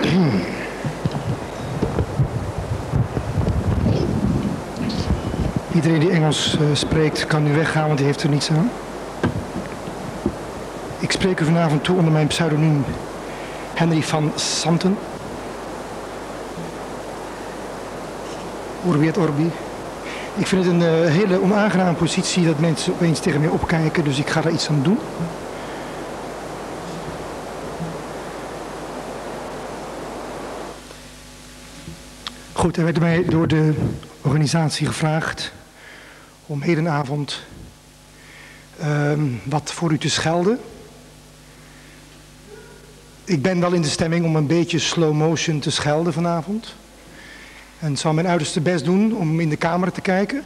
Iedereen die Engels spreekt kan nu weggaan, want die heeft er niets aan. Ik spreek u vanavond toe onder mijn pseudoniem Henry van Santen. Urbi et Orbi. Ik vind het een hele onaangename positie dat mensen opeens tegen mij opkijken, dus ik ga daar iets aan doen. Goed, er werd mij door de organisatie gevraagd om hedenavond wat voor u te schelden. Ik ben wel in de stemming om een beetje slow motion te schelden vanavond. En zal mijn uiterste best doen om in de camera te kijken.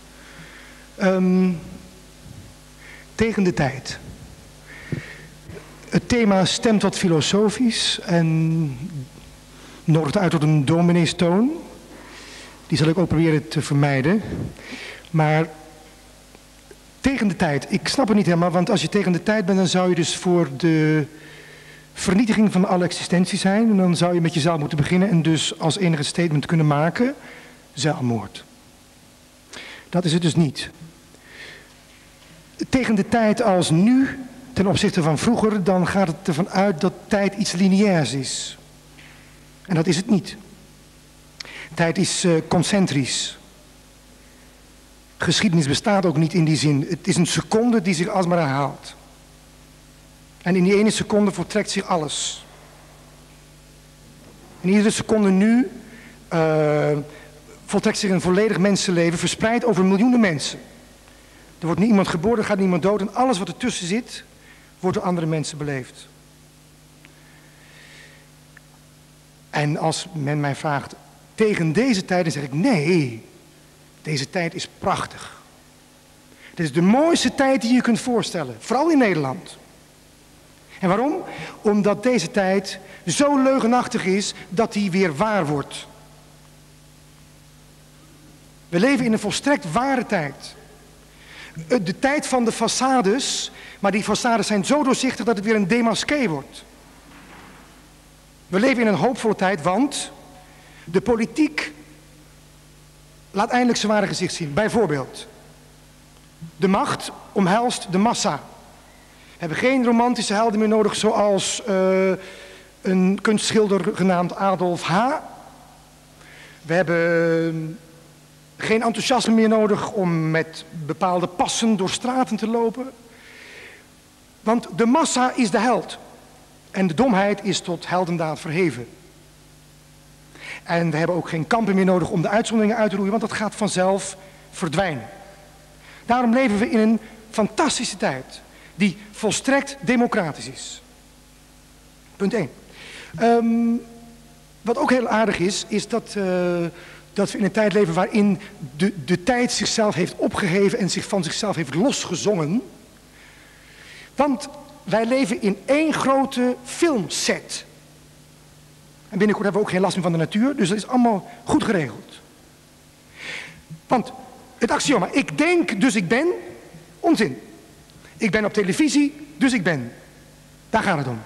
Tegen de tijd. Het thema stemt wat filosofisch en nodigt uit tot een domineestoon. Die zal ik ook proberen te vermijden. Maar tegen de tijd, ik snap het niet helemaal, want als je tegen de tijd bent, dan zou je dus voor de vernietiging van alle existentie zijn. En dan zou je met jezelf moeten beginnen en dus als enige statement kunnen maken, zelfmoord. Dat is het dus niet. Tegen de tijd als nu, ten opzichte van vroeger, dan gaat het ervan uit dat tijd iets lineairs is. En dat is het niet. Tijd is concentrisch. Geschiedenis bestaat ook niet in die zin. Het is een seconde die zich alsmaar herhaalt. En in die ene seconde voltrekt zich alles. In iedere seconde nu voltrekt zich een volledig mensenleven verspreid over miljoenen mensen. Er wordt niemand geboren, er gaat niemand dood en alles wat ertussen zit, wordt door andere mensen beleefd. En als men mij vraagt, tegen deze tijd, dan zeg ik nee, deze tijd is prachtig. Dit is de mooiste tijd die je kunt voorstellen, vooral in Nederland. En waarom? Omdat deze tijd zo leugenachtig is dat die weer waar wordt. We leven in een volstrekt ware tijd. De tijd van de façades, maar die façades zijn zo doorzichtig dat het weer een démasqué wordt. We leven in een hoopvolle tijd, want de politiek laat eindelijk zijn ware gezicht zien. Bijvoorbeeld, de macht omhelst de massa. We hebben geen romantische helden meer nodig zoals een kunstschilder genaamd Adolf H. We hebben geen enthousiasme meer nodig om met bepaalde passen door straten te lopen. Want de massa is de held. En de domheid is tot heldendaad verheven. En we hebben ook geen kampen meer nodig om de uitzonderingen uit te roeien, want dat gaat vanzelf verdwijnen. Daarom leven we in een fantastische tijd die volstrekt democratisch is. Punt 1. Wat ook heel aardig is dat we in een tijd leven waarin de tijd zichzelf heeft opgeheven en zich van zichzelf heeft losgezongen. Want wij leven in één grote filmset. En binnenkort hebben we ook geen last meer van de natuur, dus dat is allemaal goed geregeld. Want het axioma, ik denk, dus ik ben, onzin. Ik ben op televisie, dus ik ben. Daar gaat het om.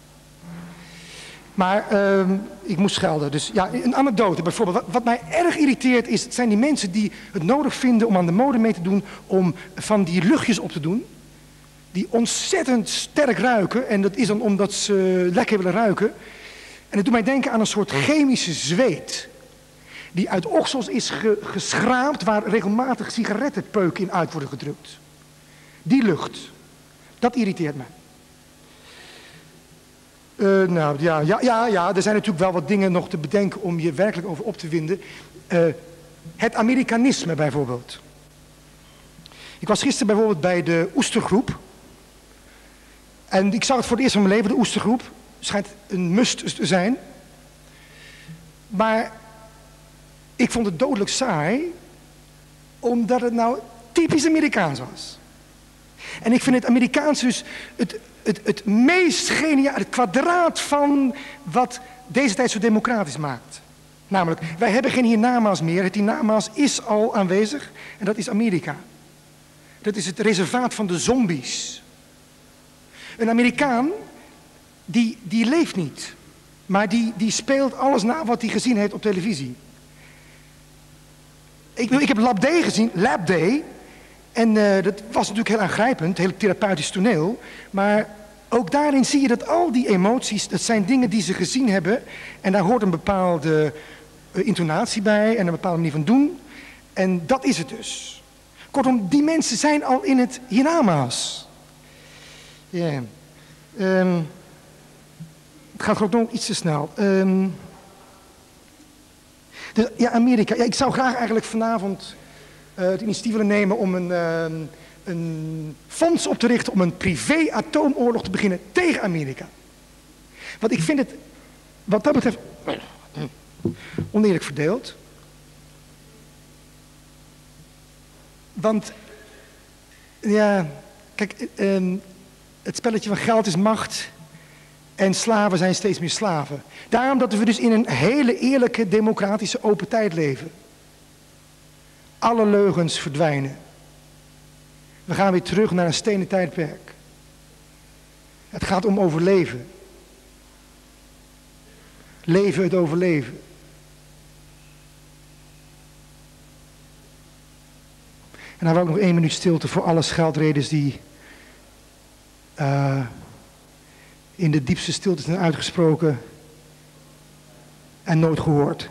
Maar ik moest schelden. Dus ja, een anekdote bijvoorbeeld. Wat mij erg irriteert zijn die mensen die het nodig vinden om aan de mode mee te doen, om van die luchtjes op te doen. Die ontzettend sterk ruiken. En dat is dan omdat ze lekker willen ruiken. En het doet mij denken aan een soort chemische zweet. Die uit oksels is geschraapt waar regelmatig sigarettenpeuken in uit worden gedrukt. Die lucht. Dat irriteert mij. Nou ja, er zijn natuurlijk wel wat dingen nog te bedenken om je werkelijk over op te winden. Het Amerikanisme bijvoorbeeld. Ik was gisteren bijvoorbeeld bij de Oestergroep. En ik zag het voor het eerst van mijn leven, de Oestergroep. Schijnt een must te zijn. Maar ik vond het dodelijk saai, omdat het nou typisch Amerikaans was. En ik vind het Amerikaans dus het meest geniaal, het kwadraat van wat deze tijd zo democratisch maakt. Namelijk, wij hebben geen hiernamaals meer. Het hiernamaals is al aanwezig en dat is Amerika. Dat is het reservaat van de zombies. Een Amerikaan, die leeft niet. Maar die speelt alles na wat hij gezien heeft op televisie. Ik heb Lab Day gezien, Lab Day. En dat was natuurlijk heel aangrijpend, heel therapeutisch toneel. Maar ook daarin zie je dat al die emoties, dat zijn dingen die ze gezien hebben. En daar hoort een bepaalde intonatie bij en een bepaalde manier van doen. En dat is het dus. Kortom, die mensen zijn al in het hiernamaals. Ja. Het gaat ook nog iets te snel. Ja, Amerika. Ja, ik zou graag eigenlijk vanavond het initiatief willen nemen om een fonds op te richten om een privé-atoomoorlog te beginnen tegen Amerika. Want ik vind het, wat dat betreft, oneerlijk verdeeld. Want, ja, kijk, het spelletje van geld is macht en slaven zijn steeds meer slaven. Daarom dat we dus in een hele eerlijke, democratische, open tijd leven. Alle leugens verdwijnen. We gaan weer terug naar een stenen tijdperk. Het gaat om overleven. Leven het overleven. En dan wil ik nog 1 minuut stilte voor alle scheldredens die in de diepste stilte zijn uitgesproken en nooit gehoord.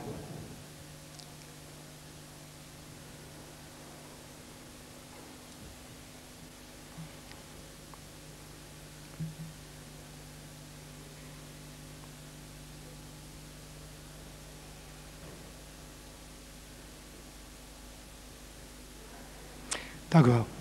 Dank u wel.